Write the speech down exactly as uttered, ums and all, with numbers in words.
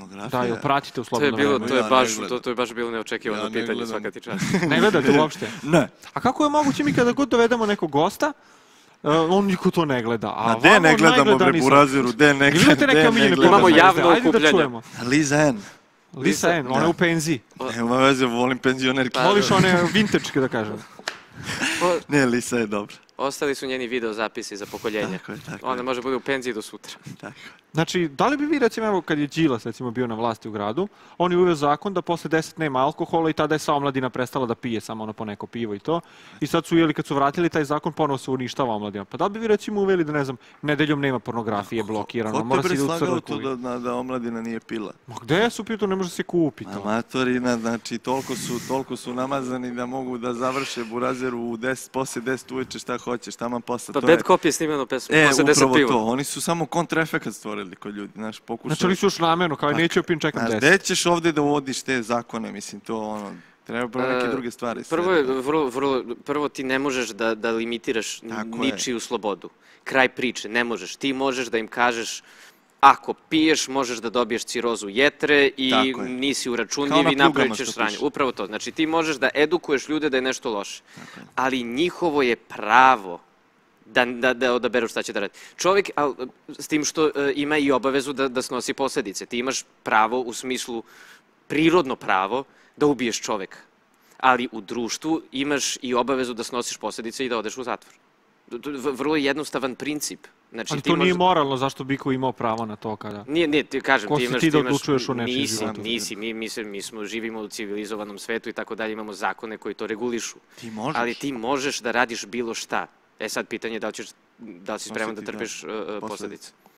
Da, jel pratite u To je slobodno bilo, vreme? to je Ja baš, ne to, gledam. to je baš bilo neočekivano Ja ne pitanje, gledam. svaka ti čast. Ne gledate uopšte? Ne. A kako je moguće mi kada god dovedemo nekog gosta, uh, on niko to ne gleda. A A de vamo ne gledamo bre najgledaniji sam. Burazeru, de ne Ili imate neke gledamo. omiljene Imamo programe? javno Ajde da okupljanje. čujemo. Liza N. Lisa N, ona je Da. u penziji. Nema veze, volim penzionerke. Pa, Voliš one vintage, da kažem. O, Ne, Lisa je dobra. ostali su njeni video zapisi za pokoljenje. Tako je, tako Ona je. može bude u penziji do sutra. Tako. Znači, da li bi vi, recimo, evo, kad je Đilas, recimo, bio na vlasti u gradu, on je uveo zakon da posle deset nema alkohola i tada je sva omladina prestala da pije samo ono po neko pivo i to. I sad su, jeli, kad su vratili taj zakon, ponovo se uništava omladina. Pa da li bi vi, recimo, uveli da, ne znam, nedeljom nema pornografije, blokirano, Ko mora te se bre ide u slagao to crkvu. da, da, da omladina nije pila? Ma gde su pito, ne može se kupi to. Amatorina, znači, toliko su, toliko su namazani da mogu da završe Burazeru u deset, posle deset uveče šta hoćeš, taman posle. Pa to je- Bad Cop je snimano pesmu, E, posle deset upravo piva. to. Oni su samo kontraefekat stvorili kod ljudi, znaš, pokušali. Znači, oni su još namerno, kao i neće opin čekam Znaš, deset. gde ćeš ovde da uvodiš te zakone, mislim, to ono, treba prvo neke E, druge stvari. Prvo, je, sve. vrlo, vrlo, prvo ti ne možeš da, da limitiraš Tako je. ničiju slobodu. Kraj priče, ne možeš. Ti možeš da im kažeš ako piješ, možeš da dobiješ cirozu jetre i Tako je. nisi Kao uračunljiv na i napravit plugama ćeš što sranje. piše. Upravo to. Znači ti možeš da edukuješ ljude da je nešto loše. Tako je. Ali njihovo je pravo da, da, da odaberu šta će da radi. Čovjek, al, s tim što e, ima i obavezu da, da snosi posledice. Ti imaš pravo u smislu, prirodno pravo, da ubiješ čoveka. Ali u društvu imaš i obavezu da snosiš posledice i da odeš u zatvor. To je v- vrlo jednostavan princip. Znači, Ali ti to nije možeš- moralno, zašto bi ko imao pravo na to kada... Nije, nije, ti kažem, Ko ti si imaš... ti da imaš- odlučuješ o nečijem nisi, životu? Nisi, mi, mi, se, mi smo, živimo u civilizovanom svetu i tako dalje, imamo zakone koji to regulišu. Ti možeš. Ali ti možeš da radiš bilo šta. E sad pitanje je da li, ćeš, da li si spreman da Nositi, da, trpiš uh, posledice. posledice.